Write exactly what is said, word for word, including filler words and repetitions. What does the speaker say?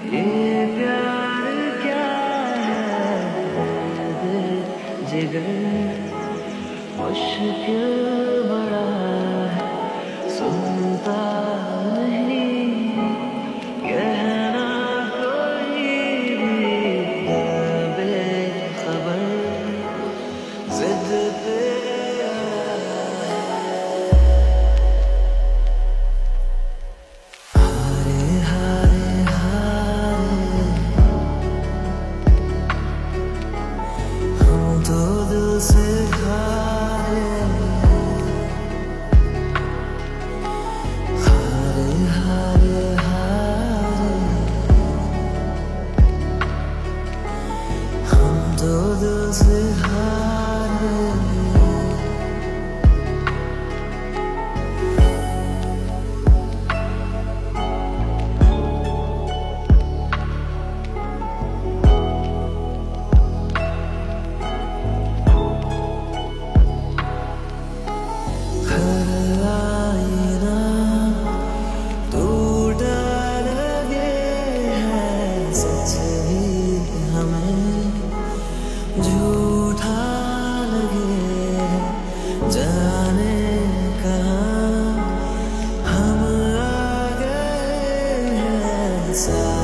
ये प्यार क्या है जिगर मुश्किल बड़ा है सुनता नहीं कहना कोई भी बेखबर जिद पे तो दिल से हारे हारे हारे हारे हम तो दिल से हारे झूठा लगे जाने कहाँ हम आ गए हैं।